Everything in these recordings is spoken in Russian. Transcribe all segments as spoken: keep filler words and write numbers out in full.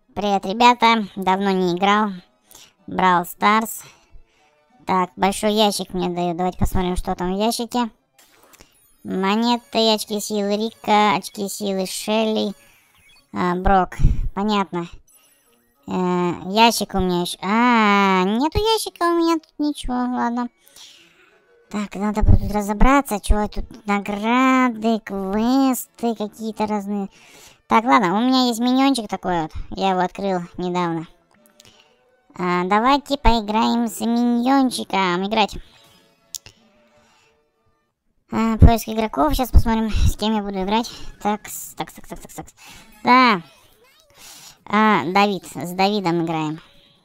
Привет, ребята! Давно не играл. Brawl Stars. Так, большой ящик мне дают. Давайте посмотрим, что там в ящике. Монеты, очки силы Рика, очки силы Шелли, а, Брок. Понятно. Э, ящик у меня еще. А, нету ящика у меня тут ничего. Ладно. Так, надо будет разобраться, что тут награды, квесты какие-то разные. Так, ладно, у меня есть миньончик такой вот. Я его открыл недавно. А, давайте поиграем с миньончиком. Играть. А, поиск игроков. Сейчас посмотрим, с кем я буду играть. Так, так, так, так, так, так. Да. А, Давид. С Давидом играем.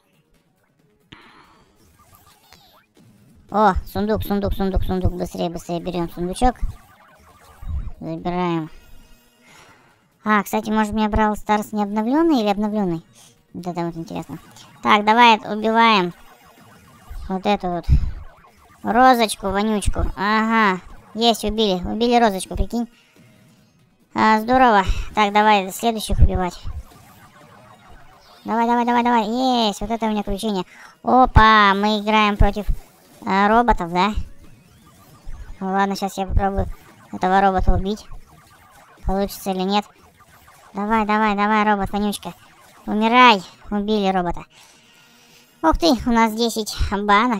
О, сундук, сундук, сундук, сундук. Быстрее, быстрее берем сундучок. Забираем. А, кстати, может, у меня Brawl Stars не обновленный или обновленный? Вот это вот интересно. Так, давай убиваем вот эту вот розочку, вонючку. Ага, есть, убили. Убили розочку, прикинь. А, здорово. Так, давай следующих убивать. Давай, давай, давай, давай. Есть, вот это у меня включение. Опа, мы играем против а, роботов, да? Ну, ладно, сейчас я попробую этого робота убить. Получится или нет. Давай, давай, давай, робот, вонючка. Умирай. Убили робота. Ух ты, у нас десять банок.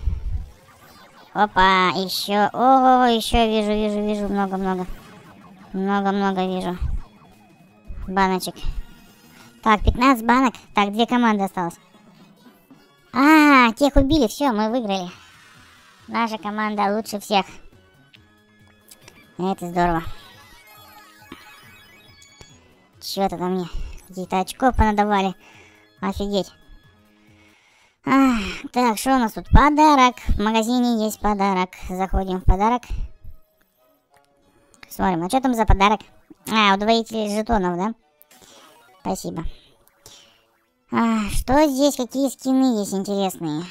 Опа, еще. О, еще вижу, вижу, вижу. Много-много. Много-много вижу. Баночек. Так, пятнадцать банок. Так, две команды осталось. А, тех убили. Все, мы выиграли. Наша команда лучше всех. Это здорово. Чё-то там мне какие-то очков понадавали. Офигеть. А, так, что у нас тут? Подарок. В магазине есть подарок. Заходим в подарок. Смотрим, а что там за подарок? А, удвоитель жетонов, да? Спасибо. А, что здесь? Какие скины есть интересные?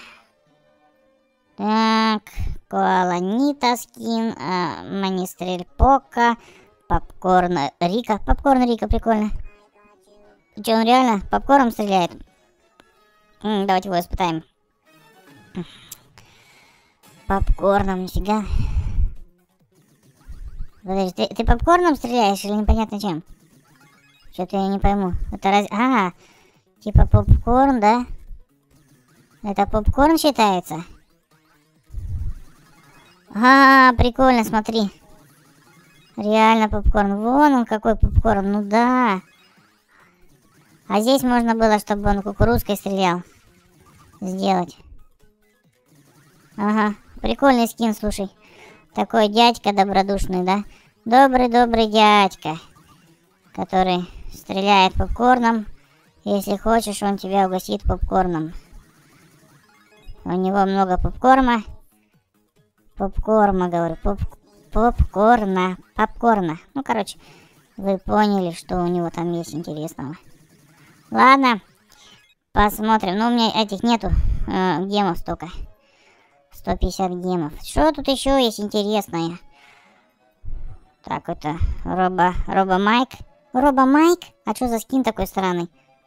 Так, Коаланита скин, а, Манистрель Пока. Попкорн Рика. Попкорн Рика, прикольно. Че, он реально попкорном стреляет? М, давайте его испытаем. Попкорном, нифига. Подожди, ты, ты попкорном стреляешь или непонятно чем? Что-то я не пойму. Это раз... А, типа попкорн, да? Это попкорн считается? А, прикольно, смотри. Реально попкорн. Вон он какой попкорн. Ну да. А здесь можно было, чтобы он кукурузкой стрелял. Сделать. Ага. Прикольный скин, слушай. Такой дядька добродушный, да? Добрый-добрый дядька. Который стреляет попкорном. Если хочешь, он тебя угостит попкорном. У него много попкорна. Попкорна, говорю. Попкорна. Попкорна. Попкорна. Ну, короче, вы поняли, что у него там есть интересного. Ладно. Посмотрим. Ну, у меня этих нету э, гемов столько. сто пятьдесят гемов. Что тут еще есть интересное? Так, это Робо... Робо Майк. Робо Майк? А что за скин такой странный?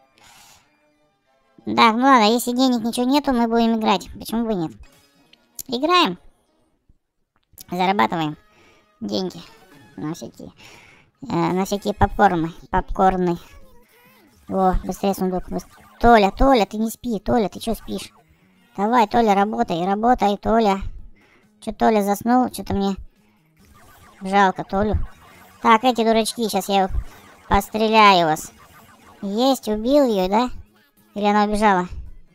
Так, ну ладно, если денег ничего нету, мы будем играть. Почему бы нет? Играем. Зарабатываем деньги на всякие, э, на всякие попкорны, попкорны. О, быстрее сундук. Быс... Толя, Толя, ты не спи, Толя, ты что спишь? Давай, Толя, работай, работай, Толя. Что, Толя заснул? Что-то мне жалко Толю. Так, эти дурачки, сейчас я постреляю вас. Есть, убил ее, да? Или она убежала?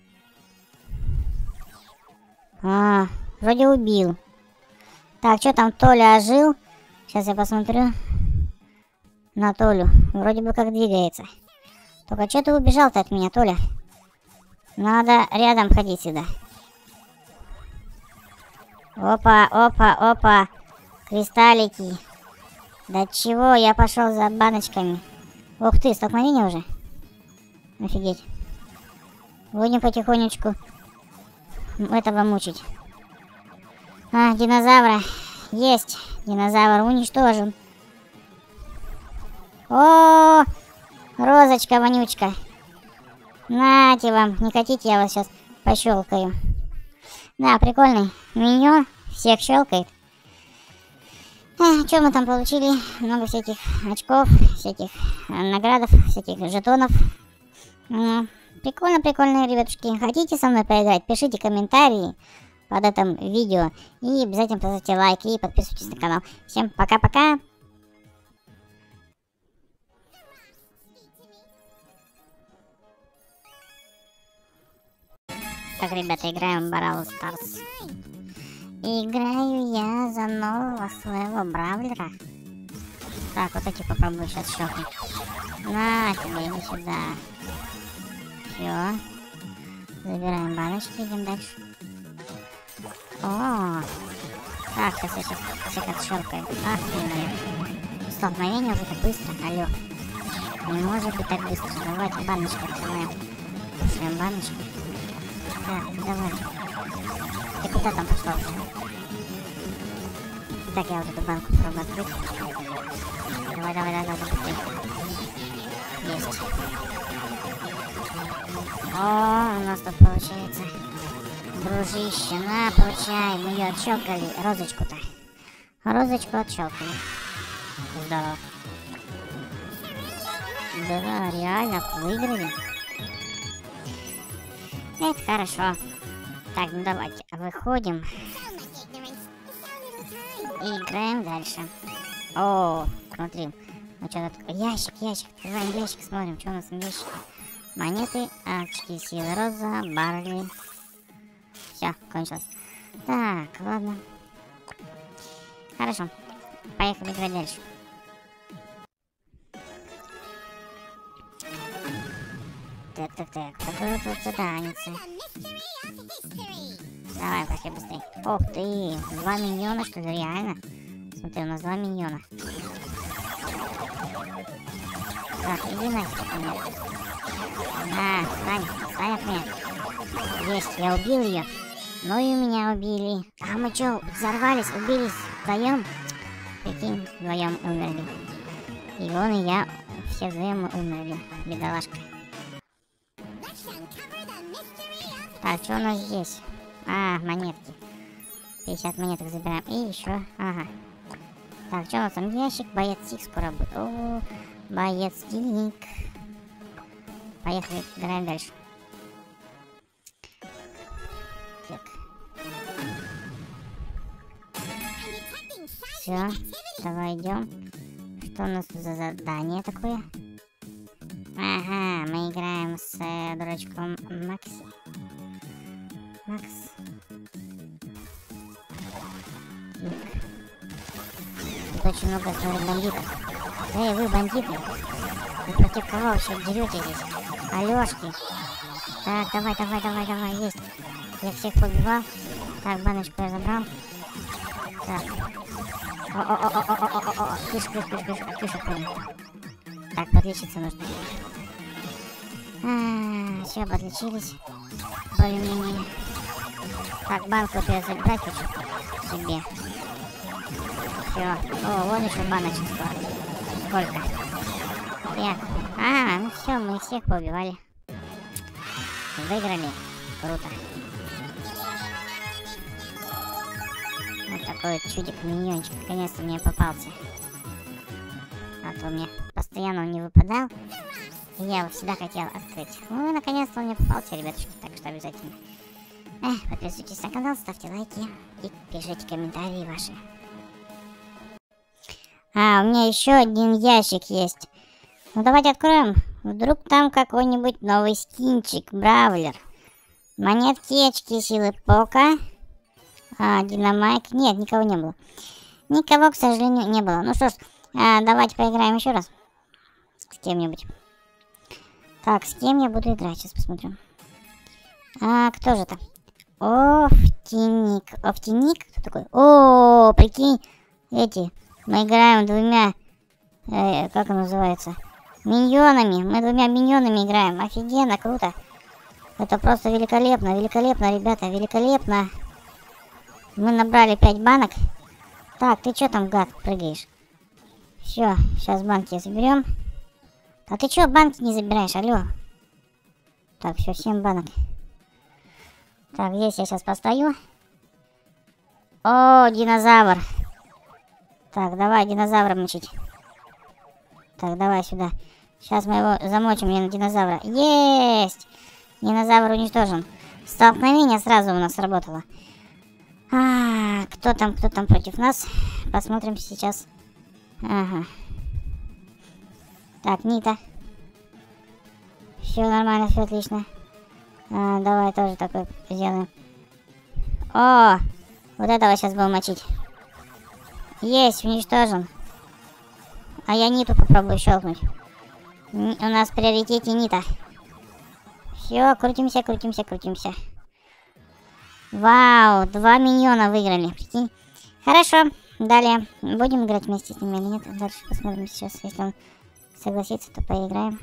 А, вроде убил. Так, что там, Толя ожил? Сейчас я посмотрю на Толю. Вроде бы как двигается. Только что ты убежал-то от меня, Толя? Надо рядом ходить сюда. Опа, опа, опа. Кристаллики. Да чего, я пошел за баночками. Ух ты, столкновение уже? Офигеть. Будем потихонечку этого мучить. А, динозавра. Есть. Динозавр уничтожен. О, розочка вонючка. Нате вам, не хотите, я вас сейчас пощелкаю. Да, прикольный миньон, всех щелкает. А, что мы там получили? Много всяких очков, всяких наградов, всяких жетонов. Прикольно, прикольно, ребятушки. Хотите со мной поиграть? Пишите комментарии под этим видео. И обязательно поставьте лайк и подписывайтесь на канал. Всем пока-пока. Так, ребята, играем в Brawl Stars. Играю я за нового своего бравлера. Так, вот эти попробую сейчас щелкнуть. На тебе, иди сюда. Все. Забираем баночки, идем дальше. О, так, сейчас я сейчас всех отщелкаю. Ах ты, наверное. Столкновение уже так быстро, алло. Не может быть так быстро. Давайте баночки открываем. Кушаем баночки. Так, давай. Ты куда там пошла уже? Так, я вот эту банку попробую открыть. Давай, давай, давай, давай, быстрее. Есть. О, у нас тут получается. Дружище, на, получай. Мы ее отщелкали. Розочку-то. Розочку отщелкали. Здорово. Да, реально, выиграли. Это хорошо. Так, ну давайте, выходим. И играем дальше. О, смотри. Ну что тут? Ящик, ящик. Открываем ящик, смотрим, что у нас в ящике. Монеты, очки силы, роза, барли. Все, кончилось. Так, ладно. Хорошо. Поехали играть дальше. Так, так, так. Какой тут заданица? Давай, пошли быстрее. Ох ты, два миньона, что ли, реально? Смотри, у нас два миньона. Так, иди нафиг от меня. На, встань, встань от меня. Есть, я убил ее. Ну и меня убили. А мы что, взорвались, убились вдвоем? Прикинь, вдвоем умерли. И он, и я, все вдвоем умерли. Бедолашка. Так, что у нас здесь? А, монетки. пятьдесят монеток забираем. И еще, ага. Так, что у нас там? Ящик, боец-тик скоро будет. О, боец-тик. Поехали, играем дальше. Так. Все, давай идем. Что у нас за задание такое? Ага, мы играем с э, дурачком Макси. Макс. Тут очень много, смотри, бандитов. Эй, вы бандиты. Вы против кого вообще деретесь здесь? Алёшки. Так, давай, давай, давай, давай, есть. Я всех побивал. Так, баночку я забрал. Так. О-о-о-о-о-о-о-о. Кыш, кыш, кыш, кыш, кыш, понял. Так, подлечиться нужно. А, все, подлечились. Более-менее. Так, банку я забрать хочу себе. Все. О, вон еще баночек сколько. Сколько? Так. А, ну все, мы всех поубивали. Выиграли. Круто. Вот такой вот чудик-миньончик. Наконец-то мне попался. А то мне постоянно он не выпадал. И я его всегда хотел открыть. Ну и наконец-то он мне попался, ребятушки. Так что обязательно. Эх, подписывайтесь на канал, ставьте лайки и пишите комментарии ваши. А, у меня еще один ящик есть. Ну давайте откроем. Вдруг там какой-нибудь новый скинчик, бравлер. Монетки, очки силы Пока. А, Динамайк. Нет, никого не было. Никого, к сожалению, не было. Ну что ж, а, давайте поиграем еще раз. С кем-нибудь. Так, с кем я буду играть? Сейчас посмотрю. А, кто же это? Офтиник. Офтиник? Кто такой? О, прикинь, эти. Мы играем двумя, э, как он называется? Миньонами. Мы двумя миньонами играем. Офигенно, круто. Это просто великолепно, великолепно, ребята, великолепно. Мы набрали пять банок. Так, ты что там, гад, прыгаешь? Все, сейчас банки заберем. А ты что банки не забираешь, алло? Так, все, семь банок. Так, здесь я сейчас постою. О, динозавр. Так, давай динозавра мочить. Так, давай сюда. Сейчас мы его замочим, мне на динозавра. Есть! Динозавр уничтожен. Столкновение сразу у нас сработало. А, кто там, кто там против нас? Посмотрим сейчас. Ага. Так, Нита. Все нормально, все отлично. А, давай тоже такой сделаем. О, вот этого сейчас будем мочить. Есть, уничтожен. А я Ниту попробую щелкнуть. Н у нас в приоритете Нита. Все, крутимся, крутимся, крутимся. Вау, два миньона выиграли, прикинь. Хорошо, далее. Будем играть вместе с ними или нет? Дальше посмотрим сейчас. Если он согласится, то поиграем.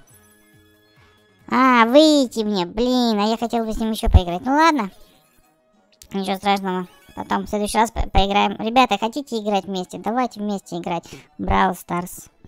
А, выйти мне, блин, а я хотел бы с ним еще поиграть. Ну ладно. Ничего страшного. Потом в следующий раз по поиграем. Ребята, хотите играть вместе? Давайте вместе играть. Brawl Stars.